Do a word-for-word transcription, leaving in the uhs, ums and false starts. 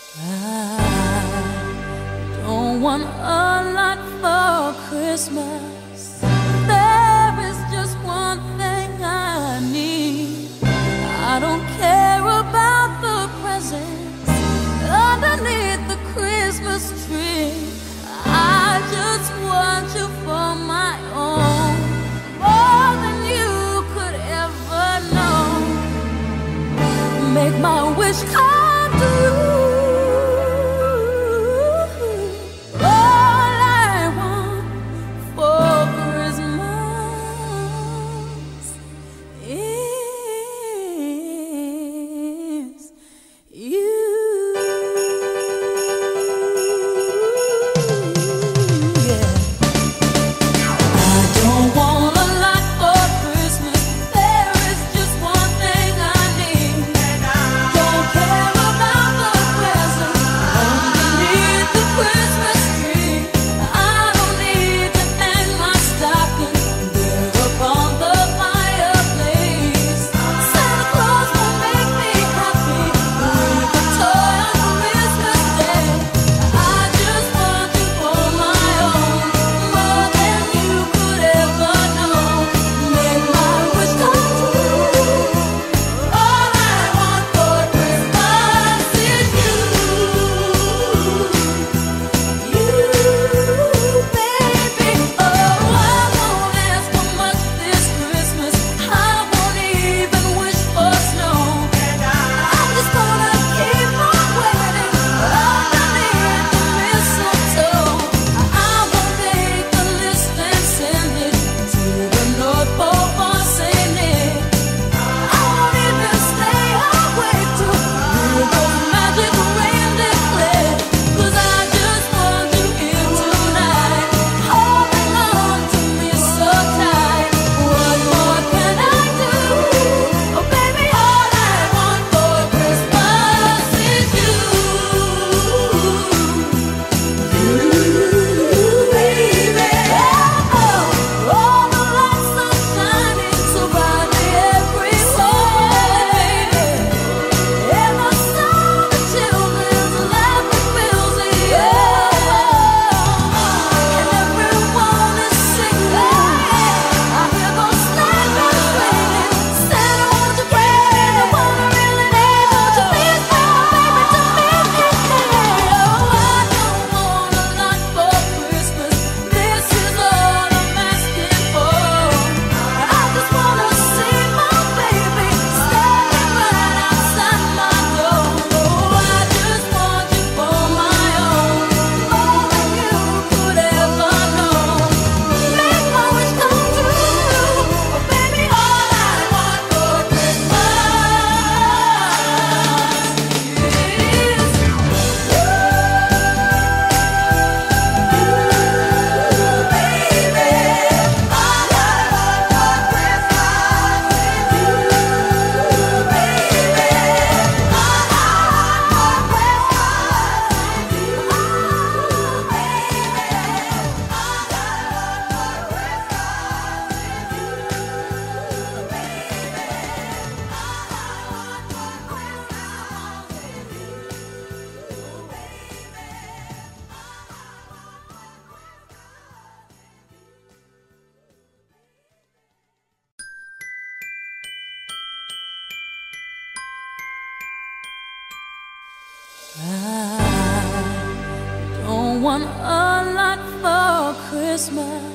I don't want a lot for Christmas. There is just one thing I need. I don't care about the presents underneath the Christmas tree. I just want you for my own, more than you could ever know. Make my wish come true. I don't want a lot for Christmas.